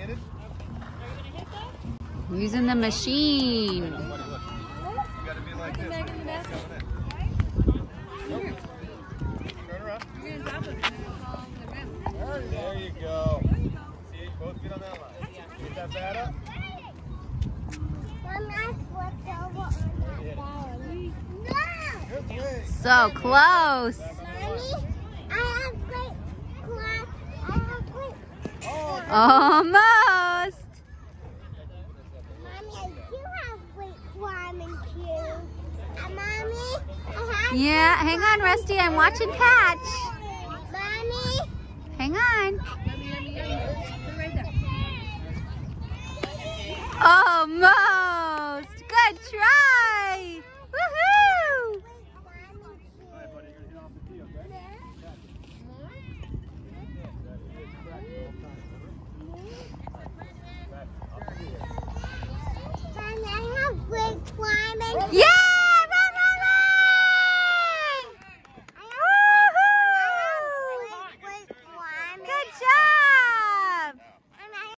Using the machine. You gotta be like this. Turn around. There you go. See, both feet on that line. Get that bat up. So close. Almost. Yeah, hang on, Rusty. I'm watching catch. Mommy. Hang on. Almost. Good try. Woohoo! I have great climbing. Yeah!